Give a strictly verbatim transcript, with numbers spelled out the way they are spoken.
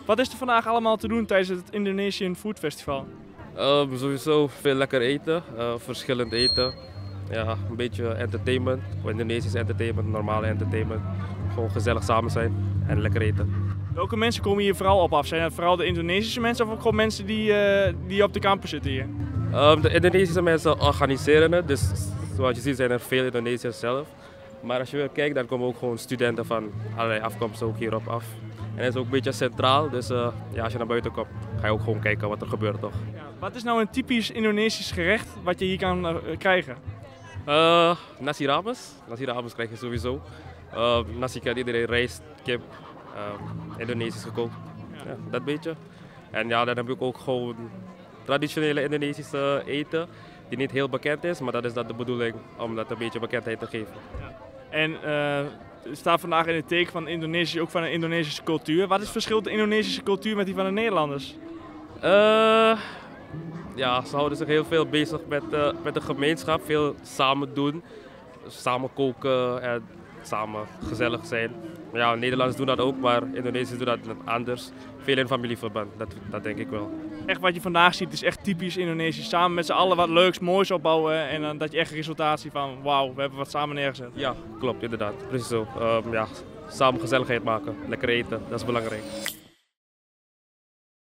Wat is er vandaag allemaal te doen tijdens het Indonesian Food Festival? Uh, sowieso veel lekker eten, uh, verschillend eten. Ja, een beetje entertainment, Indonesisch entertainment, normale entertainment. Gewoon gezellig samen zijn en lekker eten. Welke mensen komen hier vooral op af? Zijn het vooral de Indonesische mensen of ook gewoon mensen die, uh, die op de campus zitten hier? Um, de Indonesische mensen organiseren het, dus zoals je ziet zijn er veel Indonesiërs zelf. Maar als je weer kijkt, dan komen ook gewoon studenten van allerlei afkomsten ook hierop af. En het is ook een beetje centraal, dus uh, ja, als je naar buiten komt, ga je ook gewoon kijken wat er gebeurt, toch? Ja, wat is nou een typisch Indonesisch gerecht wat je hier kan uh, krijgen? Uh, nasi rames. Nasi rames krijg je sowieso. Uh, nasi kent iedereen, rijst, kip, uh, Indonesisch gekookt. Ja. Ja, dat beetje. En ja, dan heb ik ook gewoon traditionele Indonesische eten, die niet heel bekend is, maar dat is dat de bedoeling om dat een beetje bekendheid te geven. Ja. En uh, er staat vandaag in het teken van Indonesië ook van een Indonesische cultuur. Wat is het verschil de Indonesische cultuur met die van de Nederlanders? Uh, ja, ze houden zich heel veel bezig met, uh, met de gemeenschap, veel samen doen, samen koken en samen gezellig zijn. Ja, Nederlanders doen dat ook, maar Indonesiërs doen dat anders. Veel in familieverband, dat, dat denk ik wel. Echt wat je vandaag ziet is echt typisch Indonesisch. Samen met z'n allen wat leuks, moois opbouwen en dan dat je echt een resultaat ziet van wauw, we hebben wat samen neergezet. Ja, klopt, inderdaad. Precies zo. Um, ja, samen gezelligheid maken, lekker eten, dat is belangrijk.